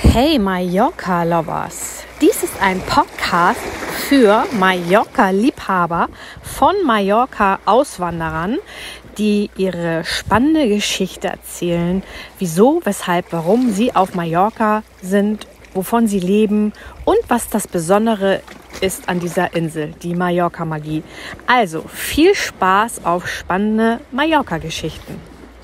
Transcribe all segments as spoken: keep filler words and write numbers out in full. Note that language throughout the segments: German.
Hey Mallorca-Lovers! Dies ist ein Podcast für Mallorca-Liebhaber von Mallorca-Auswanderern, die ihre spannende Geschichte erzählen, wieso, weshalb, warum sie auf Mallorca sind, wovon sie leben und was das Besondere ist an dieser Insel, die Mallorca-Magie. Also viel Spaß auf spannende Mallorca-Geschichten.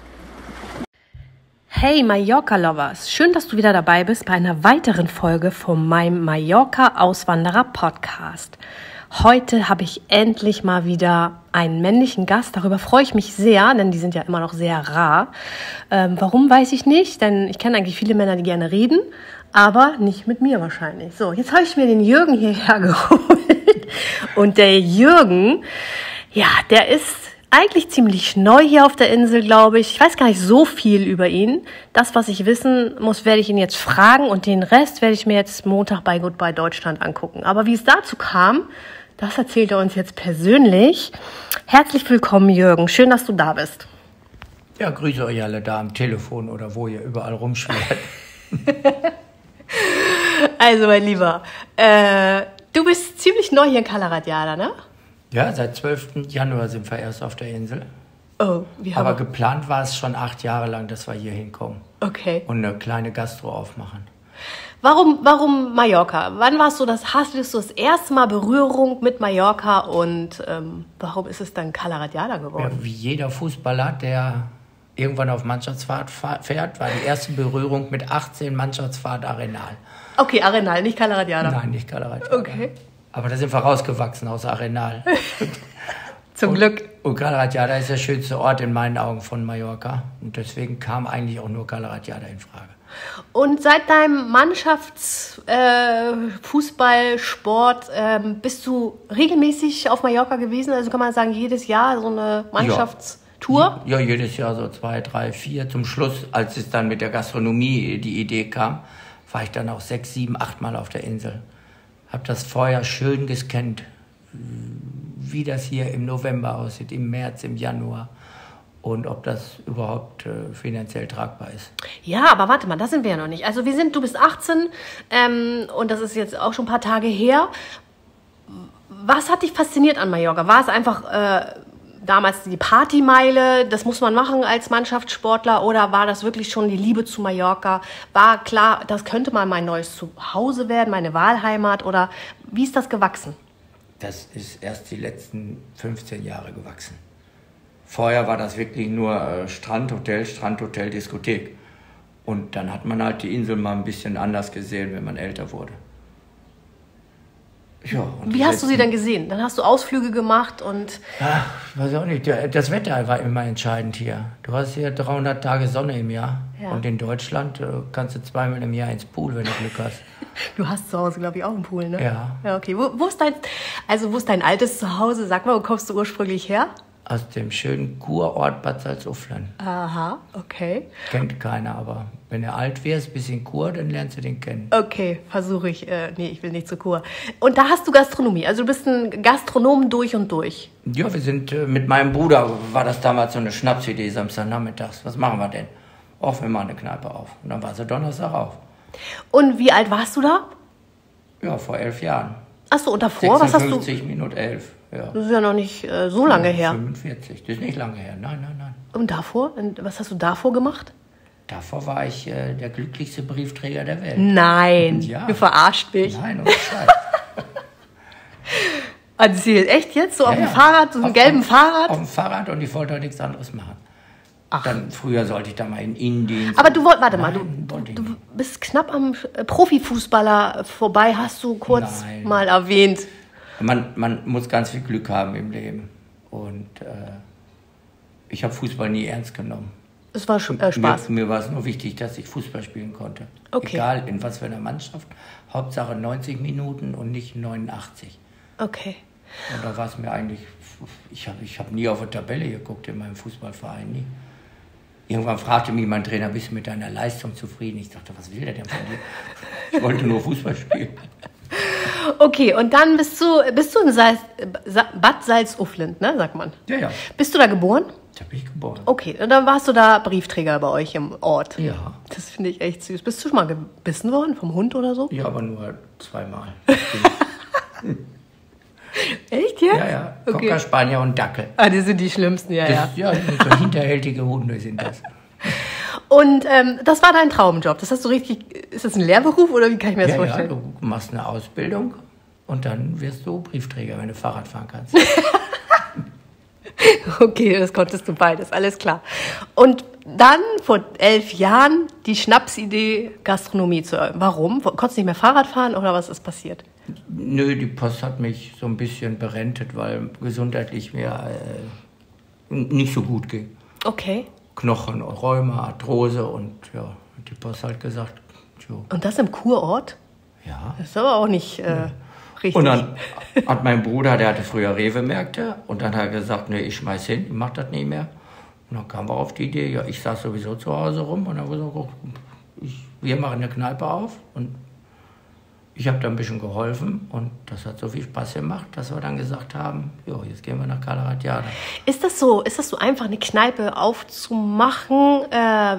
Hey Mallorca-Lovers, schön, dass du wieder dabei bist bei einer weiteren Folge von meinem Mallorca-Auswanderer-Podcast. Heute habe ich endlich mal wieder einen männlichen Gast, darüber freue ich mich sehr, denn die sind ja immer noch sehr rar. Ähm, warum, weiß ich nicht, denn ich kenne eigentlich viele Männer, die gerne reden, aber nicht mit mir wahrscheinlich. So, jetzt habe ich mir den Jürgen hierher geholt und der Jürgen, ja, der ist eigentlich ziemlich neu hier auf der Insel, glaube ich. Ich weiß gar nicht so viel über ihn. Das, was ich wissen muss, werde ich ihn jetzt fragen und den Rest werde ich mir jetzt Montag bei Goodbye Deutschland angucken. Aber wie es dazu kam, das erzählt er uns jetzt persönlich. Herzlich willkommen, Jürgen. Schön, dass du da bist. Ja, grüße euch alle da am Telefon oder wo ihr überall rumschwirrt. Also, mein Lieber, äh, du bist ziemlich neu hier in Cala Ratjada, ne? Ja, seit zwölften Januar sind wir erst auf der Insel. Oh, wie haben Aber geplant war es schon acht Jahre lang, dass wir hier hinkommen. Okay. Und eine kleine Gastro aufmachen. Warum, warum Mallorca? Wann warst du das, hast du das erste Mal Berührung mit Mallorca und ähm, warum ist es dann Cala Ratjada geworden? Ja, wie jeder Fußballer, der irgendwann auf Mannschaftsfahrt fährt, war die erste Berührung mit achtzehn Mannschaftsfahrt Arenal. Okay, Arenal, nicht Cala Ratjada. Nein, nicht Cala Ratjada. Okay. Aber da sind wir rausgewachsen aus Arenal. Zum und, Glück. Und Cala Ratjada ist der schönste Ort in meinen Augen von Mallorca. Und deswegen kam eigentlich auch nur Cala Ratjada in Frage. Und seit deinem Mannschaftsfußballsport äh, ähm, bist du regelmäßig auf Mallorca gewesen? Also kann man sagen, jedes Jahr so eine Mannschaftstour? Ja, ja, jedes Jahr so zwei, drei, vier. Zum Schluss, als es dann mit der Gastronomie die Idee kam, war ich dann auch sechs, sieben, acht Mal auf der Insel. Habe das vorher schön gescannt, wie das hier im November aussieht, im März, im Januar und ob das überhaupt äh, finanziell tragbar ist. Ja, aber warte mal, da sind wir ja noch nicht. Also wir sind, du bist achtzehn ähm, und das ist jetzt auch schon ein paar Tage her. Was hat dich fasziniert an Mallorca? War es einfach äh, damals die Partymeile, das muss man machen als Mannschaftssportler, oder war das wirklich schon die Liebe zu Mallorca? War klar, das könnte mal mein neues Zuhause werden, meine Wahlheimat, oder wie ist das gewachsen? Das ist erst die letzten fünfzehn Jahre gewachsen. Vorher war das wirklich nur äh, Strandhotel, Strandhotel, Diskothek. Und dann hat man halt die Insel mal ein bisschen anders gesehen, wenn man älter wurde. Ja, und wie hast du sie dann gesehen? Dann hast du Ausflüge gemacht und... Ach, weiß auch nicht. Das Wetter war immer entscheidend hier. Du hast hier dreihundert Tage Sonne im Jahr. Ja. Und in Deutschland äh, kannst du zweimal im Jahr ins Pool, wenn du Glück hast. Du hast zu Hause, glaube ich, auch einen Pool, ne? Ja. Ja, okay. Wo, wo ist dein, also wo ist dein altes Zuhause? Sag mal, wo kommst du ursprünglich her? Aus dem schönen Kurort Bad Salzuflen. Aha, okay. Kennt keiner, aber wenn du alt wirst, bis in Kur, dann lernst du den kennen. Okay, versuche ich. Äh, nee, ich will nicht zur Kur. Und da hast du Gastronomie, also du bist ein Gastronom durch und durch. Ja, wir sind äh, mit meinem Bruder, war das damals so eine Schnapsidee, Samstagnachmittags. Was machen wir denn? Och, wir machen eine Kneipe auf. Und dann war sie Donnerstag auf. Und wie alt warst du da? Ja, vor elf Jahren. Ach so, und davor, was hast du? fünfzig Minuten elf. Ja. Das ist ja noch nicht äh, so lange ja, her. fünfundvierzig, das ist nicht lange her, nein, nein, nein. Und davor? Und was hast du davor gemacht? Davor war ich äh, der glücklichste Briefträger der Welt. Nein, ja. du verarscht mich. Nein, ohne Scheiß. Erzähl, echt jetzt? So ja, auf dem ja. Fahrrad, so einem gelben auf, Fahrrad? Auf dem Fahrrad, und ich wollte auch nichts anderes machen. Ach. Dann, früher sollte ich da mal in Indienst. Aber du wolltest, warte mal, Nein, du, du, du bist knapp am Profifußballer vorbei, hast du kurz Nein. mal erwähnt. Man, man muss ganz viel Glück haben im Leben. Und äh, ich habe Fußball nie ernst genommen. Es war äh, Spaß. Mir, mir war es nur wichtig, dass ich Fußball spielen konnte. Okay. Egal in was für einer Mannschaft. Hauptsache neunzig Minuten und nicht neunundachtzig. Okay. Und da war es mir eigentlich... Ich habe ich hab nie auf eine Tabelle geguckt in meinem Fußballverein, nie. Irgendwann fragte mich mein Trainer, bist du mit deiner Leistung zufrieden? Ich dachte, was will der denn von dir? Ich wollte nur Fußball spielen. Okay, und dann bist du, bist du in Salz, Bad Salzuflen, ne, sagt man. Ja, ja. Bist du da geboren? Da bin ich geboren. Okay, und dann warst du da Briefträger bei euch im Ort. Ja. Das finde ich echt süß. Bist du schon mal gebissen worden vom Hund oder so? Ja, aber nur zweimal. Echt, ja? Ja, ja. Okay. Cocker Spanier und Dackel. Ah, die sind die schlimmsten, ja, ja. Das, ja, so hinterhältige Hunde sind das. Und ähm, das war dein Traumjob. Das hast du richtig. Ist das ein Lehrberuf oder wie kann ich mir das Ja, vorstellen? ja, du machst eine Ausbildung und dann wirst du Briefträger, wenn du Fahrrad fahren kannst. Okay, das konntest du beides, alles klar. Und dann vor elf Jahren die Schnapsidee, Gastronomie zu eröffnen. Warum? Konntest du nicht mehr Fahrrad fahren oder was ist passiert? Nö, die Post hat mich so ein bisschen berentet, weil gesundheitlich mir äh, nicht so gut ging. Okay. Knochen, Rheuma, Arthrose und ja, die Post hat gesagt, jo. Und das im Kurort? Ja. Das ist aber auch nicht äh, richtig. Und dann hat mein Bruder, der hatte früher Rewe-Märkte und dann hat er gesagt, nee, ich schmeiß hin, ich mach das nicht mehr. Und dann kamen wir auf die Idee, ja, ich saß sowieso zu Hause rum und dann haben wir gesagt, ich, wir machen eine Kneipe auf und ich habe da ein bisschen geholfen und das hat so viel Spaß gemacht, dass wir dann gesagt haben, jo, jetzt gehen wir nach Calaratiada. Ist das so, ist das so einfach, eine Kneipe aufzumachen? Äh,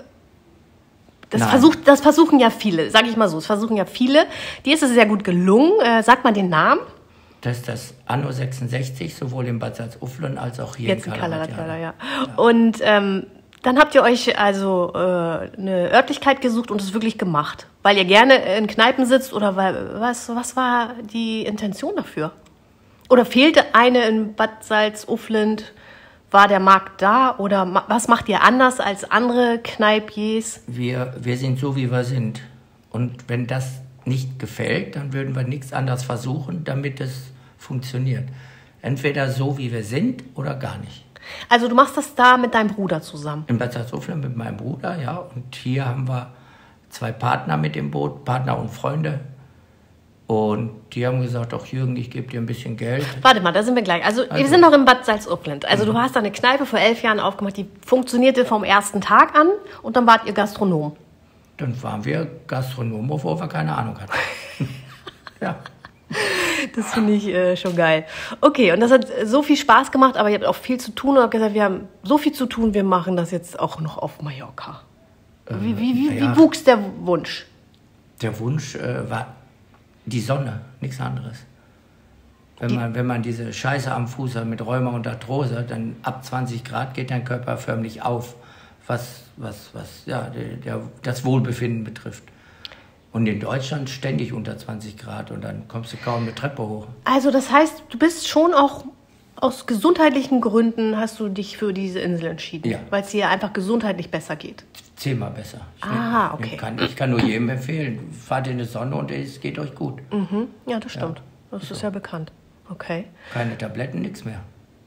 das, versucht, das versuchen ja viele, sage ich mal so, das versuchen ja viele. Dir ist es sehr gut gelungen. Äh, sag mal den Namen. Das ist das Anno sechsundsechzig, sowohl in Bad Salzuflen als auch hier Jetzt in in Calaratiada. Calaratiada, ja. ja. Und ähm, dann habt ihr euch also äh, eine Örtlichkeit gesucht und es wirklich gemacht. Weil ihr gerne in Kneipen sitzt oder weil, was, was war die Intention dafür? Oder fehlte eine in Bad Salzuflen? War der Markt da? Oder ma- was macht ihr anders als andere Kneipiers? Wir, wir sind so, wie wir sind. Und wenn das nicht gefällt, dann würden wir nichts anderes versuchen, damit es funktioniert. Entweder so, wie wir sind, oder gar nicht. Also du machst das da mit deinem Bruder zusammen? In Bad Salzuflen mit meinem Bruder, ja. Und hier haben wir zwei Partner mit dem Boot, Partner und Freunde. Und die haben gesagt, auch Jürgen, ich gebe dir ein bisschen Geld. Warte mal, da sind wir gleich. Also, Also wir sind noch in Bad Salzuflen. Also mhm. du hast da eine Kneipe vor elf Jahren aufgemacht, die funktionierte vom ersten Tag an und dann wart ihr Gastronom. Dann waren wir Gastronomen, obwohl wir keine Ahnung hatten. Ja. Das finde ich äh, schon geil. Okay, und das hat so viel Spaß gemacht, aber ihr habt auch viel zu tun und habt gesagt, wir haben so viel zu tun, wir machen das jetzt auch noch auf Mallorca. Wie, wie, wie, ja. wie wuchs der Wunsch? Der Wunsch äh, war die Sonne, nichts anderes. Wenn Die- man, wenn man diese Scheiße am Fuß hat mit Rheuma und Arthrose, dann ab zwanzig Grad geht dein Körper förmlich auf, was, was, was ja, der, der, das Wohlbefinden betrifft. Und in Deutschland ständig unter zwanzig Grad und dann kommst du kaum eine Treppe hoch. Also das heißt, du bist schon auch aus gesundheitlichen Gründen hast du dich für diese Insel entschieden, Ja. weil es dir einfach gesundheitlich besser geht. Zehnmal besser. Ich, Ah, nehm- okay. Ich kann, ich kann nur jedem empfehlen, fahrt in die Sonne und es geht euch gut. Mhm. Ja, das stimmt. Das ist ja bekannt. Okay. Keine Tabletten, nichts mehr.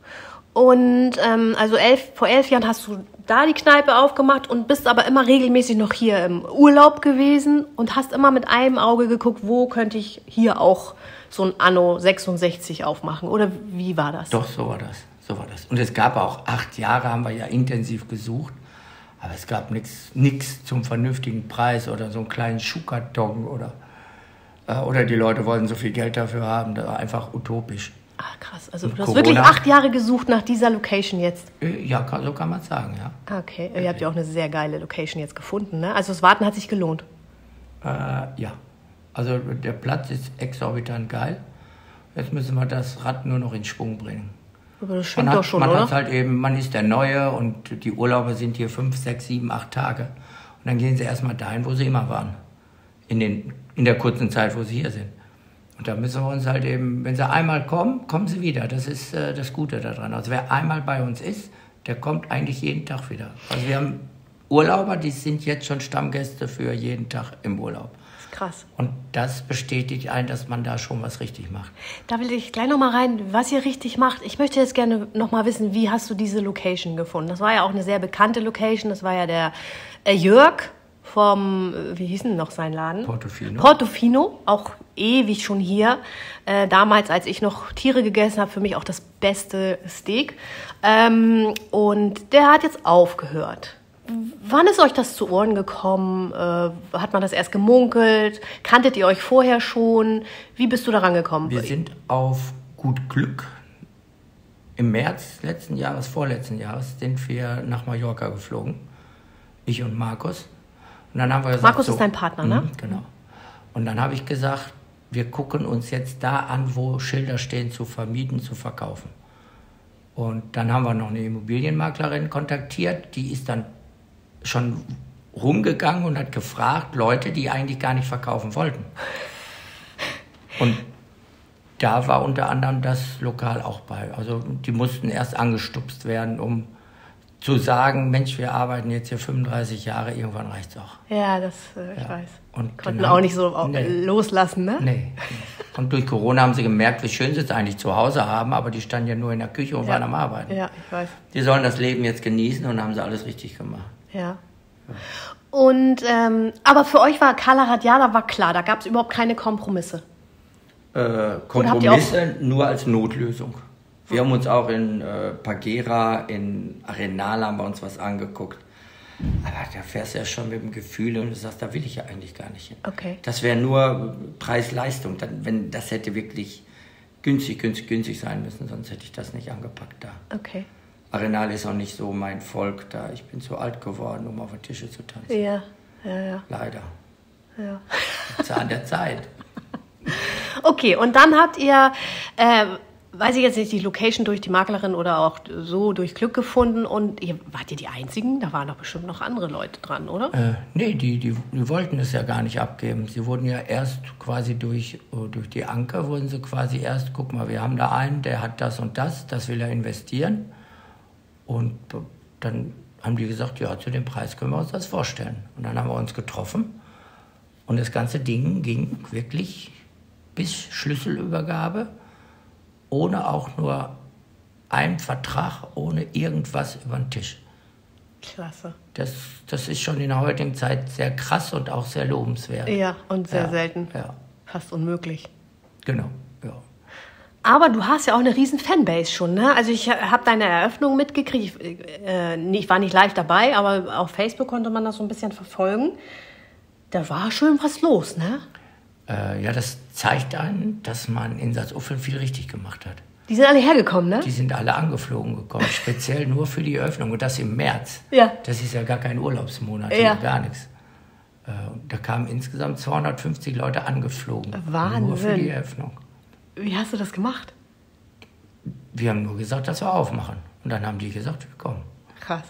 Und ähm, also elf, vor elf Jahren hast du da die Kneipe aufgemacht und bist aber immer regelmäßig noch hier im Urlaub gewesen und hast immer mit einem Auge geguckt, wo könnte ich hier auch so ein Anno sechsundsechzig aufmachen? Oder wie war das? Doch, so war das. So war das. Und es gab auch acht Jahre, haben wir ja intensiv gesucht. Aber es gab nichts nichts zum vernünftigen Preis oder so einen kleinen Schuhkarton oder, äh, oder die Leute wollten so viel Geld dafür haben. Das war einfach utopisch. Ah, krass. Also Und du hast Corona- wirklich acht Jahre gesucht nach dieser Location jetzt. Äh, Ja, kann, so kann man sagen, ja. Ah, okay. Ihr habt ja auch eine sehr geile Location jetzt gefunden, ne? Also das Warten hat sich gelohnt. Äh, ja. Also der Platz ist exorbitant geil. Jetzt müssen wir das Rad nur noch in Schwung bringen. Aber das schwingt Man doch hat, schon, man oder? hat halt eben, man ist der Neue und die Urlauber sind hier fünf, sechs, sieben, acht Tage. Und dann gehen sie erstmal dahin, wo sie immer waren. In, den, in der kurzen Zeit, wo sie hier sind. Und da müssen wir uns halt eben, wenn sie einmal kommen, kommen sie wieder. Das ist äh, das Gute daran. Also wer einmal bei uns ist, der kommt eigentlich jeden Tag wieder. Also wir haben Urlauber, die sind jetzt schon Stammgäste für jeden Tag im Urlaub. Das ist krass. Und das bestätigt einen, dass man da schon was richtig macht. Da will ich gleich noch mal rein, was ihr richtig macht. Ich möchte jetzt gerne noch mal wissen, wie hast du diese Location gefunden? Das war ja auch eine sehr bekannte Location. Das war ja der äh, Jörg vom, äh, wie hieß denn noch sein Laden? Portofino. Portofino, auch ewig schon hier. Äh, damals, als ich noch Tiere gegessen habe, für mich auch das beste Steak. Ähm, und der hat jetzt aufgehört. Wann ist euch das zu Ohren gekommen? Äh, hat man das erst gemunkelt? Kanntet ihr euch vorher schon? Wie bist du daran gekommen? Wir sind auf gut Glück im März letzten Jahres, vorletzten Jahres, sind wir nach Mallorca geflogen. Ich und Markus. Und dann haben wir gesagt, Markus so, ist dein Partner, ne? mh, genau. Und dann habe ich gesagt, wir gucken uns jetzt da an, wo Schilder stehen, zu vermieten, zu verkaufen. Und dann haben wir noch eine Immobilienmaklerin kontaktiert, die ist dann schon rumgegangen und hat gefragt, Leute, die eigentlich gar nicht verkaufen wollten. Und da war unter anderem das Lokal auch bei. Also die mussten erst angestupst werden, um zu sagen, Mensch, wir arbeiten jetzt hier fünfunddreißig Jahre, irgendwann reicht's auch. Ja, das, äh, ich Ja. weiß. Und Konnten genau- auch nicht so au- Nee. loslassen, ne? Nee. nee. Und durch Corona haben sie gemerkt, wie schön sie es eigentlich zu Hause haben, aber die standen ja nur in der Küche und Ja. waren am Arbeiten. Ja, ich weiß. Die sollen das Leben jetzt genießen und haben sie alles richtig gemacht. Ja. Und, ähm, aber für euch war Cala Radiala war klar, da gab es überhaupt keine Kompromisse. Äh, habt ihr Kompromisse nur als Notlösung. Wir haben uns auch in äh, Pagera, in Arenal haben wir uns was angeguckt. Aber da fährst du ja schon mit dem Gefühl und du sagst, da will ich ja eigentlich gar nicht hin. Okay. Das wäre nur Preis-Leistung. Dann, wenn, das hätte wirklich günstig, günstig, günstig sein müssen, sonst hätte ich das nicht angepackt da. Okay. Arenal ist auch nicht so mein Volk da. Ich bin zu alt geworden, um auf der Tische zu tanzen. Ja, ja, ja. Leider. ja. Zahn der Zeit. Okay, und dann habt ihr, äh, weiß ich jetzt nicht, die Location durch die Maklerin oder auch so durch Glück gefunden und ihr, wart ihr die Einzigen? Da waren doch bestimmt noch andere Leute dran, oder? Äh, nee, die, die, die wollten es ja gar nicht abgeben. Sie wurden ja erst quasi durch, durch die Anker, wurden sie quasi erst, guck mal, wir haben da einen, der hat das und das, das will er investieren. Und dann haben die gesagt, ja, zu dem Preis können wir uns das vorstellen. Und dann haben wir uns getroffen und das ganze Ding ging wirklich bis Schlüsselübergabe, ohne auch nur einen Vertrag, ohne irgendwas über den Tisch. Klasse. Das, das ist schon in der heutigen Zeit sehr krass und auch sehr lobenswert. Ja, und sehr Ja, selten. Ja, Fast unmöglich. genau. Ja. Aber du hast ja auch eine riesen Fanbase schon, ne? Also ich habe deine Eröffnung mitgekriegt. Ich, äh, ich war nicht live dabei, aber auf Facebook konnte man das so ein bisschen verfolgen. Da war schön was los, ne? Äh, ja, das zeigt einen, dass man in Salzuflen viel richtig gemacht hat. Die sind alle hergekommen, ne? Die sind alle angeflogen gekommen, speziell nur für die Eröffnung. Und das im März. Ja. Das ist ja gar kein Urlaubsmonat, Ja. hier gar nichts. Äh, und da kamen insgesamt zweihundertfünfzig Leute angeflogen. Wahnsinn. Nur für die Eröffnung. Wie hast du das gemacht? Wir haben nur gesagt, dass wir aufmachen. Und dann haben die gesagt, wir kommen. Krass.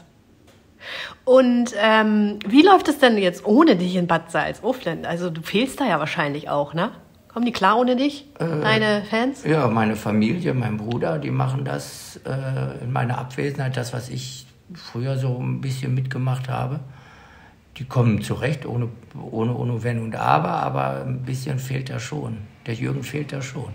Und ähm, wie läuft es denn jetzt ohne dich in Bad Salzuflen? Also du fehlst da ja wahrscheinlich auch, ne? Kommen die klar ohne dich, Äh, deine Fans? Ja, meine Familie, mein Bruder, die machen das äh, in meiner Abwesenheit, das, was ich früher so ein bisschen mitgemacht habe. Die kommen zurecht, ohne, ohne, ohne Wenn und Aber, aber ein bisschen fehlt da schon. Der Jürgen fehlt da schon.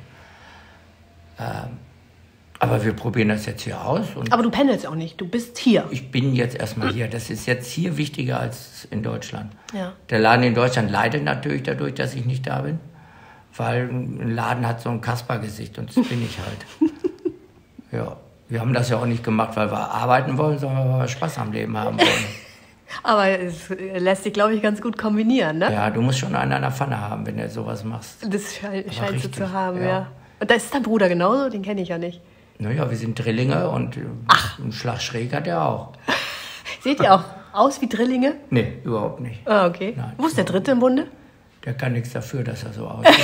Ähm, aber wir probieren das jetzt hier aus. Und Aber du pendelst auch nicht, du bist hier. ich bin jetzt erstmal hier. Das ist jetzt hier wichtiger als in Deutschland. Ja. Der Laden in Deutschland leidet natürlich dadurch, dass ich nicht da bin. Weil ein Laden hat so ein Kaspergesicht und das bin ich halt. Ja, wir haben das ja auch nicht gemacht, weil wir arbeiten wollen, sondern weil wir Spaß am Leben haben wollen. Aber es lässt sich, glaube ich, ganz gut kombinieren, ne? Ja, du musst schon einen an der Pfanne haben, wenn du sowas machst. Das scheint, scheint so richtig, zu haben, ja. ja. Und da ist dein Bruder genauso, den kenne ich ja nicht. Naja, wir sind Drillinge und einen Schlag schräg hat er auch. Seht ihr auch aus wie Drillinge? Nee, überhaupt nicht. Ah, okay. Nein, Wo ist der Dritte im Bunde? Der kann nichts dafür, dass er so aussieht.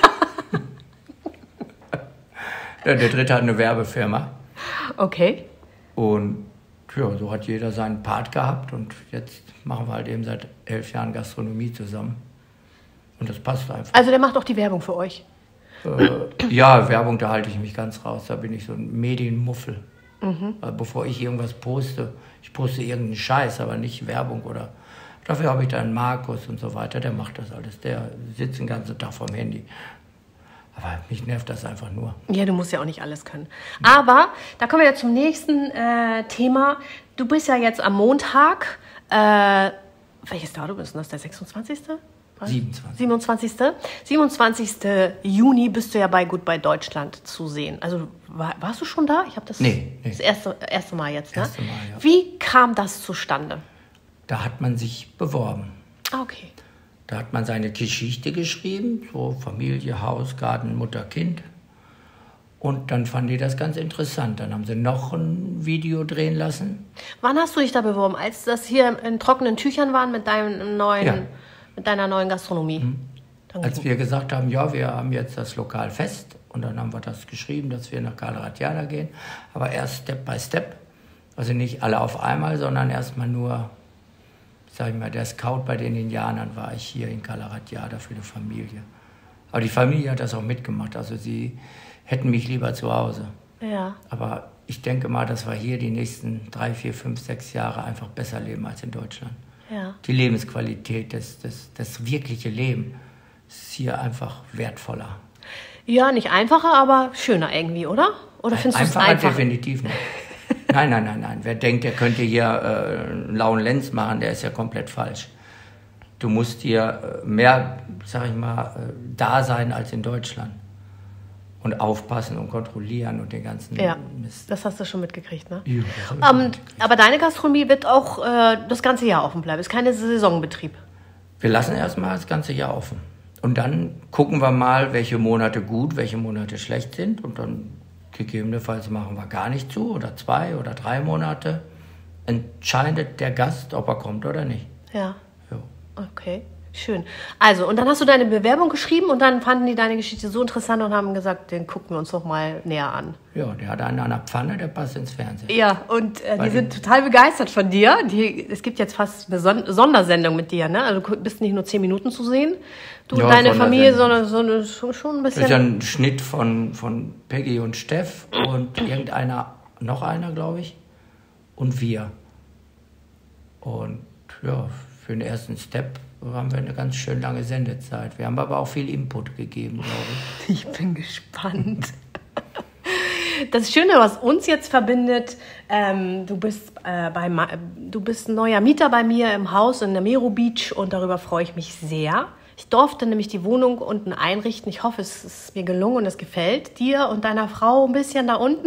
Ja, der Dritte hat eine Werbefirma. Okay. Und ja, so hat jeder seinen Part gehabt und jetzt machen wir halt eben seit elf Jahren Gastronomie zusammen. Und das passt einfach. Also der macht auch die Werbung für euch. Äh, ja, Werbung, da halte ich mich ganz raus. Da bin ich so ein Medienmuffel. Mhm. Also bevor ich irgendwas poste, ich poste irgendeinen Scheiß, aber nicht Werbung oder... Dafür habe ich dann Markus und so weiter, der macht das alles. Der sitzt den ganzen Tag vorm Handy. Aber mich nervt das einfach nur. Ja, du musst ja auch nicht alles können. Aber da kommen wir ja zum nächsten äh, Thema. Du bist ja jetzt am Montag, äh, welches Datum ist denn das? Der sechsundzwanzigste? Was? siebenundzwanzigsten siebenundzwanzigste siebenundzwanzigsten Juni bist du ja bei Goodbye Deutschland zu sehen. Also war, warst du schon da? Ich habe das Nee, nee. das erste, erste Mal jetzt. Ne? Erste Mal, ja. Wie kam das zustande? Da hat man sich beworben. Ah, okay. Da hat man seine Geschichte geschrieben, so Familie, Haus, Garten, Mutter, Kind. Und dann fanden die das ganz interessant. Dann haben sie noch ein Video drehen lassen. Wann hast du dich da beworben? Als das hier in trockenen Tüchern waren mit, deinem neuen, Ja. mit deiner neuen Gastronomie? Mhm. Dann Als wir gesagt haben, ja, wir haben jetzt das Lokal fest. Und dann haben wir das geschrieben, dass wir nach Calaratiada gehen. Aber erst Step by Step. Also nicht alle auf einmal, sondern erstmal nur, sag ich mal, der Scout bei den Indianern war ich hier in Calaratiada für die Familie. Aber die Familie hat das auch mitgemacht. Also sie hätten mich lieber zu Hause. Ja. Aber ich denke mal, dass wir hier die nächsten drei, vier, fünf, sechs Jahre einfach besser leben als in Deutschland. Ja. Die Lebensqualität, das, das, das wirkliche Leben ist hier einfach wertvoller. Ja, nicht einfacher, aber schöner irgendwie, oder? Oder findest du es Einfacher einfach? definitiv nicht. Nein, nein, nein, nein. Wer denkt, der könnte hier äh, einen lauen Lenz machen, der ist ja komplett falsch. Du musst hier äh, mehr, sag ich mal, äh, da sein als in Deutschland. Und aufpassen und kontrollieren und den ganzen Ja, Mist. das hast du schon mitgekriegt, ne? Ja, das hab ich schon Ähm, mitgekriegt. aber deine Gastronomie wird auch äh, das ganze Jahr offen bleiben. Ist keine Saisonbetrieb. Wir lassen erstmal das ganze Jahr offen. Und dann gucken wir mal, welche Monate gut, welche Monate schlecht sind. Und dann gegebenenfalls machen wir gar nicht zu oder zwei oder drei Monate. Entscheidet der Gast, ob er kommt oder nicht. Ja, Jo. okay. Schön. Also, und dann hast du deine Bewerbung geschrieben und dann fanden die deine Geschichte so interessant und haben gesagt, den gucken wir uns doch mal näher an. Ja, der hat einen an der Pfanne, der passt ins Fernsehen. Ja, und äh, die Weil sind total begeistert von dir. Die, es gibt jetzt fast eine Son Sondersendung mit dir, ne? Also du bist nicht nur zehn Minuten zu sehen, du Ja, und deine Familie, sondern Sondersendung. so eine, schon ein Das bisschen... ist ja ein Schnitt von, von Peggy und Steff und irgendeiner, noch einer, glaube ich, und wir. Und ja, für den ersten Step haben wir eine ganz schön lange Sendezeit. Wir haben aber auch viel Input gegeben, glaube ich. Ich bin gespannt. Das Schöne, was uns jetzt verbindet, ähm, du bist äh, bei Ma du bist ein neuer Mieter bei mir im Haus in der Mero Beach und darüber freue ich mich sehr. Ich durfte nämlich die Wohnung unten einrichten. Ich hoffe, es ist mir gelungen und es gefällt dir und deiner Frau ein bisschen da unten.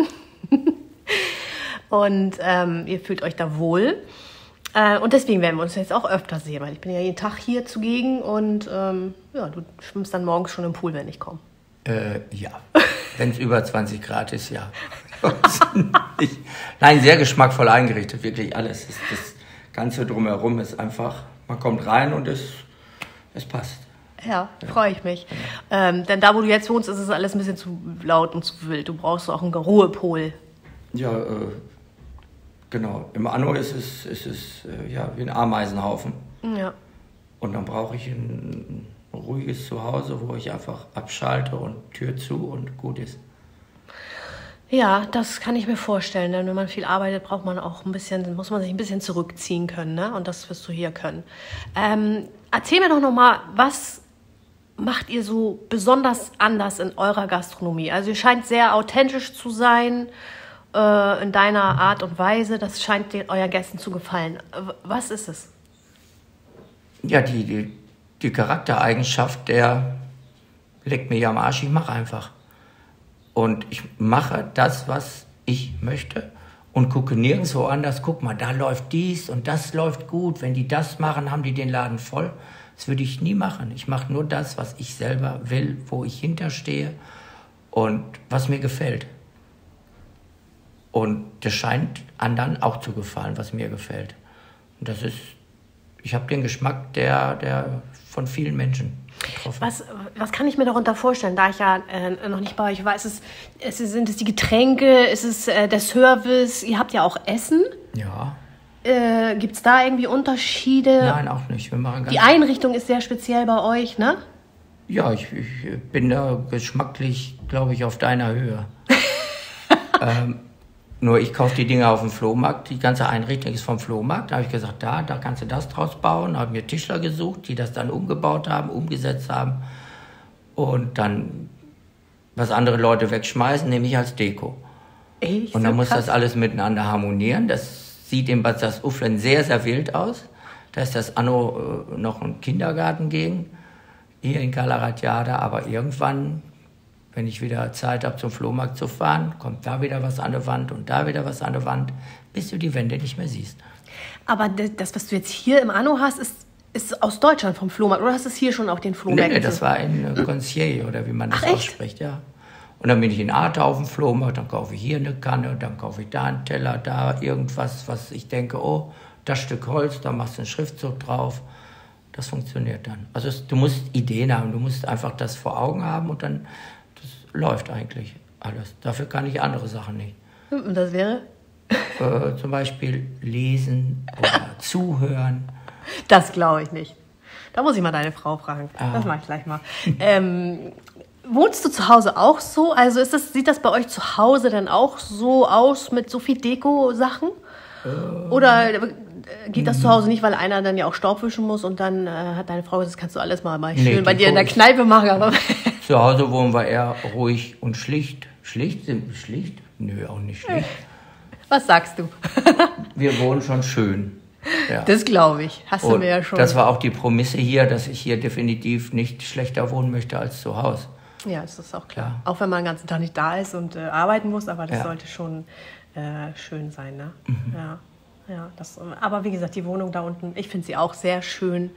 Und ähm, ihr fühlt euch da wohl. Äh, und deswegen werden wir uns jetzt auch öfter sehen, weil ich bin ja jeden Tag hier zugegen und ähm, ja, du schwimmst dann morgens schon im Pool, wenn ich komme. Äh, ja, wenn es über zwanzig Grad ist, ja. Ich, nein, sehr geschmackvoll eingerichtet, wirklich alles. Das, das Ganze drumherum ist einfach, man kommt rein und es, es passt. Ja, freue ich mich. Ähm, denn da, wo du jetzt wohnst, ist es alles ein bisschen zu laut und zu wild. Du brauchst auch einen Ruhepol. Ja, äh, genau. Im Anno ist es, ist es äh, ja, wie ein Ameisenhaufen. Ja. Und dann brauche ich ein, ein ruhiges Zuhause, wo ich einfach abschalte und Tür zu und gut ist. Ja, das kann ich mir vorstellen, denn wenn man viel arbeitet, braucht man auch ein bisschen, muss man sich ein bisschen zurückziehen können, ne? Und das wirst du hier können. Ähm, erzähl mir doch noch mal, was macht ihr so besonders anders in eurer Gastronomie? Also ihr scheint sehr authentisch zu sein äh, in deiner Art und Weise. Das scheint den, euren Gästen zu gefallen. W- Was ist es? Ja, die, die, die Charaktereigenschaft, der leckt mir ja am Arsch, ich mache einfach. Und ich mache das, was ich möchte und gucke nirgendwo anders. Guck mal, da läuft dies und das läuft gut. Wenn die das machen, haben die den Laden voll. Das würde ich nie machen. Ich mache nur das, was ich selber will, wo ich hinterstehe und was mir gefällt. Und das scheint anderen auch zu gefallen, was mir gefällt. Und das ist, ich habe den Geschmack, der, der von vielen Menschen getroffen. Was, was kann ich mir darunter vorstellen, da ich ja äh, noch nicht bei euch war? Ist es, ist es, sind es die Getränke, ist es äh, der Service? Ihr habt ja auch Essen. Ja. Äh, Gibt es da irgendwie Unterschiede? Nein, auch nicht. Wir machen ganz Die Einrichtung ist sehr speziell bei euch, ne? Ja, ich, ich bin da geschmacklich, glaube ich, auf deiner Höhe. ähm, nur ich kaufe die Dinge auf dem Flohmarkt. Die ganze Einrichtung ist vom Flohmarkt. Da habe ich gesagt, da, da kannst du das draus bauen. Da habe mir Tischler gesucht, die das dann umgebaut haben, umgesetzt haben. Und dann, was andere Leute wegschmeißen, nehme ich als Deko. Echt? Und dann So muss krass. das alles miteinander harmonieren. Das sieht im Bad Uflen sehr, sehr wild aus. Da ist das Anno äh, noch ein Kindergarten gegen, hier in Calaratiada. Aber irgendwann, wenn ich wieder Zeit habe, zum Flohmarkt zu fahren, kommt da wieder was an der Wand und da wieder was an der Wand, bis du die Wände nicht mehr siehst. Aber d- das, was du jetzt hier im Anno hast, ist, ist aus Deutschland vom Flohmarkt. Oder hast du es hier schon auf den Nee, Flohmärkten? nee, das war in äh, Concierge oder wie man das Ach, echt? ausspricht, ja. Und dann bin ich in Arte auf dem Flohmarkt, dann kaufe ich hier eine Kanne, dann kaufe ich da einen Teller, da irgendwas, was ich denke, oh, das Stück Holz, da machst du einen Schriftzug drauf. Das funktioniert dann. Also es, du musst Ideen haben, du musst einfach das vor Augen haben und dann das läuft eigentlich alles. Dafür kann ich andere Sachen nicht. Und das wäre? Äh, zum Beispiel lesen oder zuhören. Das glaube ich nicht. Da muss ich mal deine Frau fragen. Ah. Das mache ich gleich mal. ähm, wohnst du zu Hause auch so? Also ist das, sieht das bei euch zu Hause dann auch so aus mit so viel Deko-Sachen? Äh, Oder geht das zu Hause nicht, weil einer dann ja auch Staub wischen muss und dann äh, hat deine Frau gesagt, das kannst du alles mal, mal schön nee, bei dir in der Kneipe machen. Aber zu Hause wohnen wir eher ruhig und schlicht. Schlicht sind wir schlicht? Nö, auch nicht schlicht. Was sagst du? Wir wohnen schon schön. Ja. Das glaube ich. Hast du und mir ja schon. Das war auch die Prämisse hier, dass ich hier definitiv nicht schlechter wohnen möchte als zu Hause. Ja, das ist auch klar. Ja. Auch wenn man den ganzen Tag nicht da ist und äh, arbeiten muss, aber das ja. sollte schon äh, schön sein. Ne? Mhm. Ja. Ja, das, aber wie gesagt, die Wohnung da unten, ich finde sie auch sehr schön.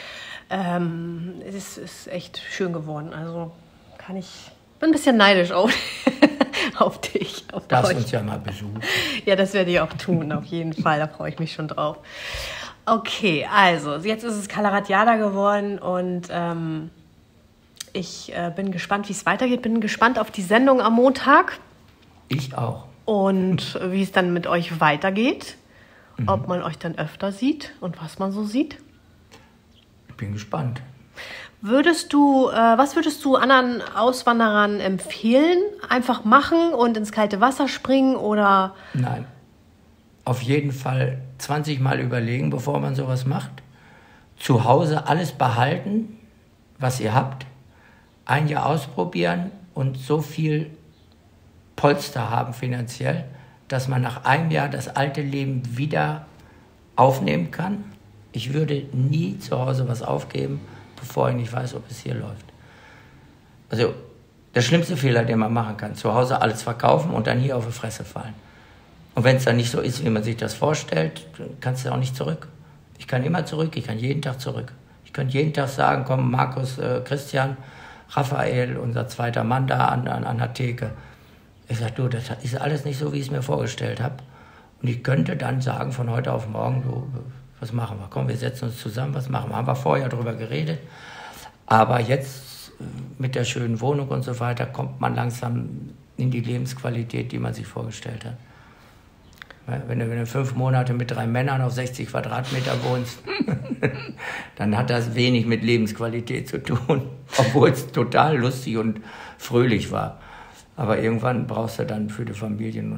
Ähm, es ist, ist echt schön geworden. Also kann ich, bin ein bisschen neidisch auf, auf dich. Auf Darfst euch. Uns ja mal besuchen. Ja, das werde ich auch tun, auf jeden Fall. Da freue ich mich schon drauf. Okay, also jetzt ist es Calaratiada geworden und ähm, ich äh, bin gespannt, wie es weitergeht. Bin gespannt auf die Sendung am Montag. Ich auch. Und wie es dann mit euch weitergeht. Mhm. Ob man euch dann öfter sieht und was man so sieht. Ich bin gespannt. Würdest du, äh, was würdest du anderen Auswanderern empfehlen? Einfach machen und ins kalte Wasser springen oder? Nein. Auf jeden Fall zwanzig Mal überlegen, bevor man sowas macht. Zu Hause alles behalten, was ihr habt. Ein Jahr ausprobieren und so viel Polster haben finanziell, dass man nach einem Jahr das alte Leben wieder aufnehmen kann. Ich würde nie zu Hause was aufgeben, bevor ich nicht weiß, ob es hier läuft. Also der schlimmste Fehler, den man machen kann, zu Hause alles verkaufen und dann hier auf die Fresse fallen. Und wenn es dann nicht so ist, wie man sich das vorstellt, dann kannst du auch nicht zurück. Ich kann immer zurück, ich kann jeden Tag zurück. Ich könnte jeden Tag sagen, komm, Markus, äh, Christian, Raphael, unser zweiter Mann da an, an, an der Theke. Ich sage, du, das ist alles nicht so, wie ich es mir vorgestellt habe. Und ich könnte dann sagen, von heute auf morgen, du, was machen wir? Komm, wir setzen uns zusammen, was machen wir? Haben wir vorher drüber geredet. Aber jetzt mit der schönen Wohnung und so weiter kommt man langsam in die Lebensqualität, die man sich vorgestellt hat. Wenn du, wenn du fünf Monate mit drei Männern auf sechzig Quadratmeter wohnst, dann hat das wenig mit Lebensqualität zu tun, obwohl es total lustig und fröhlich war. Aber irgendwann brauchst du dann für die Familie nun.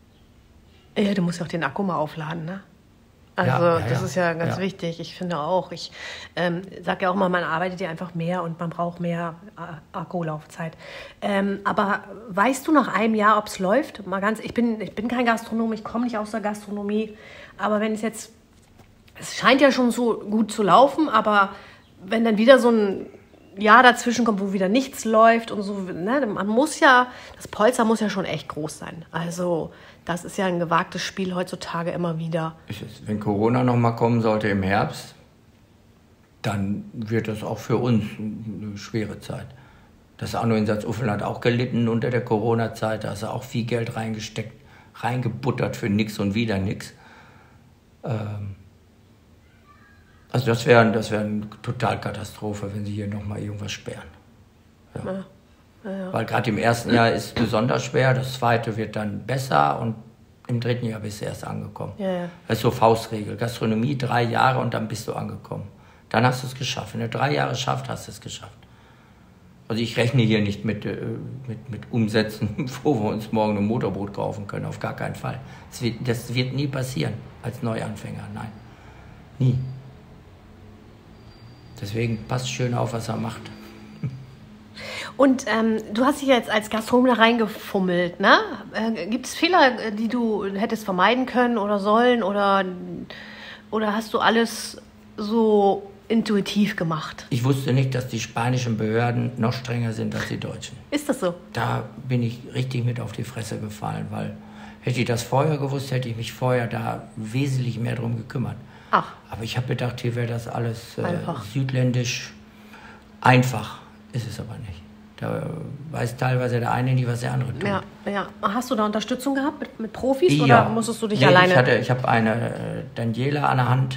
Ja, du musst ja auch den Akku mal aufladen, ne? Also ja, ja, das ja. ist ja ganz ja. wichtig. Ich finde auch, ich ähm, sage ja auch mal, man arbeitet ja einfach mehr und man braucht mehr äh, Akkulaufzeit. Ähm, aber weißt du nach einem Jahr, ob es läuft? Mal ganz, ich bin, ich bin kein Gastronom, ich komme nicht aus der Gastronomie. Aber wenn es jetzt, es scheint ja schon so gut zu laufen, aber wenn dann wieder so ein Jahr dazwischen kommt, wo wieder nichts läuft und so, ne, man muss ja, das Polster muss ja schon echt groß sein. Also das ist ja ein gewagtes Spiel heutzutage immer wieder. Wenn Corona noch mal kommen sollte im Herbst, dann wird das auch für uns eine schwere Zeit. Das Anno in Salzuflen hat auch gelitten unter der Corona-Zeit, da ist auch viel Geld reingesteckt, reingebuttert für nix und wieder nix. Ähm Also das wäre das wär eine Totalkatastrophe, wenn sie hier nochmal irgendwas sperren. Ja. Ja. Ja, ja. Weil gerade im ersten Jahr ist es besonders schwer, das zweite wird dann besser und im dritten Jahr bist du erst angekommen. Ja, ja. Das ist so Faustregel. Gastronomie drei Jahre und dann bist du angekommen. Dann hast du es geschafft. Wenn du drei Jahre schaffst, hast du es geschafft. Also ich rechne hier nicht mit, äh, mit, mit Umsätzen, wo wir uns morgen ein Motorboot kaufen können, auf gar keinen Fall. Das wird, das wird nie passieren als Neuanfänger, nein. Nie. Deswegen passt schön auf, was er macht. Und ähm, du hast dich jetzt als Gastronom da reingefummelt, ne? Äh, gibt es Fehler, die du hättest vermeiden können oder sollen? Oder, oder hast du alles so intuitiv gemacht? Ich wusste nicht, dass die spanischen Behörden noch strenger sind als die deutschen. Ist das so? Da bin ich richtig mit auf die Fresse gefallen, weil hätte ich das vorher gewusst, hätte ich mich vorher da wesentlich mehr drum gekümmert. Ach. Aber ich habe gedacht, hier wäre das alles äh, Einfach. südländisch einfach. Ist es aber nicht. Da weiß teilweise der eine nie, was der andere tut. Ja, ja. Hast du da Unterstützung gehabt mit, mit Profis ja. oder musstest du dich nee, alleine? Ich, hatte, ich habe eine äh, Daniela an der Hand,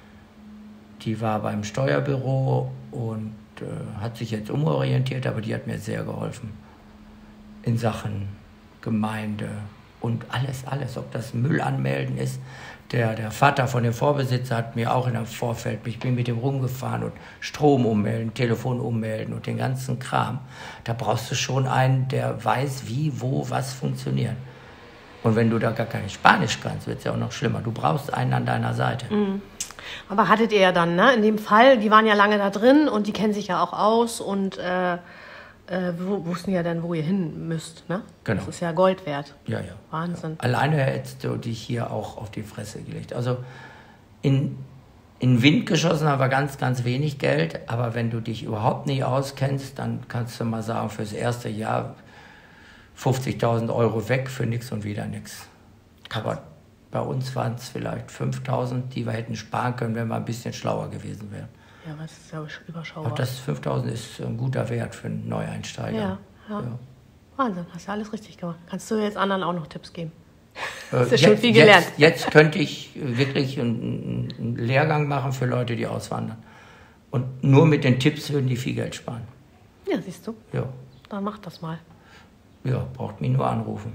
die war beim Steuerbüro und äh, hat sich jetzt umorientiert, aber die hat mir sehr geholfen in Sachen Gemeinde und alles, alles, ob das Müll anmelden ist. Der, der Vater von dem Vorbesitzer hat mir auch in einem Vorfeld, ich bin mit dem rumgefahren und Strom ummelden, Telefon ummelden und den ganzen Kram. Da brauchst du schon einen, der weiß, wie, wo, was funktioniert. Und wenn du da gar kein Spanisch kannst, wird es ja auch noch schlimmer. Du brauchst einen an deiner Seite. Mhm. Aber hattet ihr ja dann, ne? In dem Fall, die waren ja lange da drin und die kennen sich ja auch aus und äh, äh, wussten ja dann, wo ihr hin müsst, ne? Genau. Das ist ja Gold wert. Ja, ja. Wahnsinn. Ja. Alleine hättest du dich hier auch auf die Fresse gelegt. Also in, in Wind geschossen haben wir ganz, ganz wenig Geld, aber wenn du dich überhaupt nicht auskennst, dann kannst du mal sagen, fürs erste Jahr fünfzigtausend Euro weg für nichts und wieder nichts. Aber bei uns waren es vielleicht fünftausend, die wir hätten sparen können, wenn wir ein bisschen schlauer gewesen wären. Ja, was ist ja überschaubar. Auch das fünftausend ist ein guter Wert für einen Neueinsteiger. Ja, ja. ja. Wahnsinn, hast du alles richtig gemacht. Kannst du jetzt anderen auch noch Tipps geben? Äh, hast du jetzt, schon viel gelernt. Jetzt, jetzt könnte ich wirklich einen, einen Lehrgang machen für Leute, die auswandern. Und nur mit den Tipps würden die viel Geld sparen. Ja, siehst du. Ja. Dann mach das mal. Ja, braucht mich nur anrufen.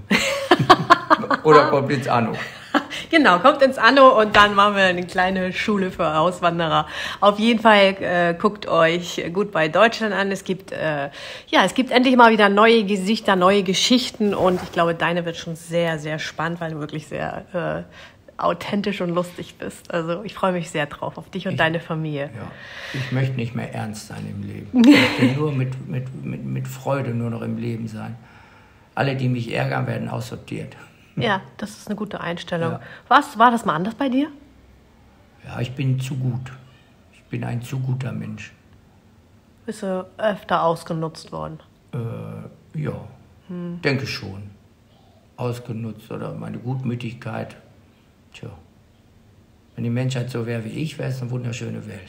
Oder kommt ins Anno. Genau, kommt ins Anno und dann machen wir eine kleine Schule für Auswanderer. Auf jeden Fall äh, guckt euch Goodbye Deutschland an. Es gibt äh, ja, es gibt endlich mal wieder neue Gesichter, neue Geschichten und ich glaube, deine wird schon sehr, sehr spannend, weil du wirklich sehr äh, authentisch und lustig bist. Also ich freue mich sehr drauf, auf dich und ich, deine Familie. Ja, ich möchte nicht mehr ernst sein im Leben. Ich möchte nur mit, mit, mit, mit Freude nur noch im Leben sein. Alle, die mich ärgern, werden aussortiert. Ja, das ist eine gute Einstellung. Ja. Was, war das mal anders bei dir? Ja, ich bin zu gut. Ich bin ein zu guter Mensch. Bist du öfter ausgenutzt worden? Äh, ja, hm. denke schon. Ausgenutzt oder meine Gutmütigkeit. Tja, wenn die Menschheit so wäre wie ich, wäre es eine wunderschöne Welt.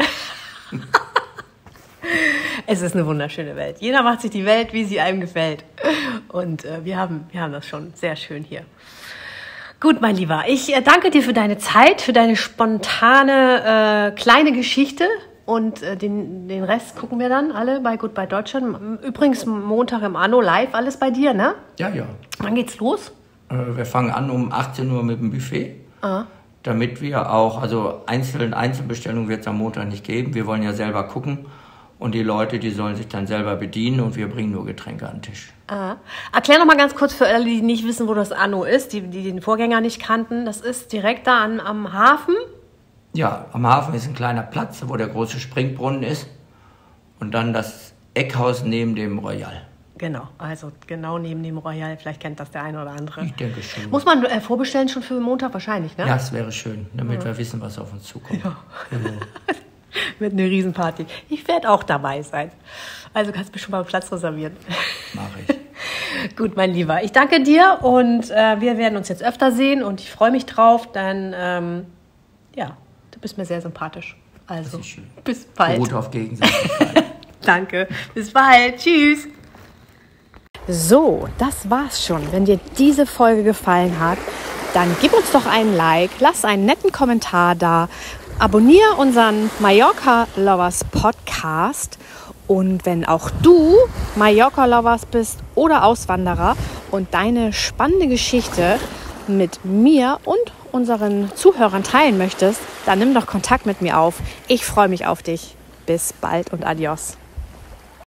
Es ist eine wunderschöne Welt. Jeder macht sich die Welt, wie sie einem gefällt. Und äh, wir haben, wir haben das schon sehr schön hier. Gut, mein Lieber, ich äh, danke dir für deine Zeit, für deine spontane äh, kleine Geschichte. Und äh, den, den Rest gucken wir dann alle bei Goodbye Deutschland. Übrigens Montag im Anno live, alles bei dir, ne? Ja, ja. Wann geht's los? Äh, wir fangen an um achtzehn Uhr mit dem Buffet. Ah. Damit wir auch, also einzelne Einzelbestellungen wird es am Montag nicht geben. Wir wollen ja selber gucken. Und die Leute, die sollen sich dann selber bedienen und wir bringen nur Getränke an den Tisch. Ah. Erklär noch mal ganz kurz für alle, die nicht wissen, wo das Anno ist, die, die den Vorgänger nicht kannten. Das ist direkt da an, am Hafen? Ja, am Hafen ist ein kleiner Platz, wo der große Springbrunnen ist. Und dann das Eckhaus neben dem Royal. Genau, also genau neben dem Royal. Vielleicht kennt das der eine oder andere. Ich denke schon. Muss man äh, vorbestellen schon für Montag wahrscheinlich, ne? Ja, es wäre schön, damit ja. wir wissen, was auf uns zukommt. Ja. Ja. Wird eine Riesenparty. Ich werde auch dabei sein. Also kannst du mir schon mal einen Platz reservieren. Mache ich. Gut, mein Lieber. Ich danke dir und äh, wir werden uns jetzt öfter sehen und ich freue mich drauf, denn ähm, ja, du bist mir sehr sympathisch. Also, bis bald. Beruht auf Gegenseitigkeit. Danke. Bis bald. Tschüss. So, das war's schon. Wenn dir diese Folge gefallen hat, dann gib uns doch einen Like, lass einen netten Kommentar da. Abonniere unseren Mallorca Lovers Podcast und wenn auch du Mallorca Lovers bist oder Auswanderer und deine spannende Geschichte mit mir und unseren Zuhörern teilen möchtest, dann nimm doch Kontakt mit mir auf. Ich freue mich auf dich. Bis bald und adios.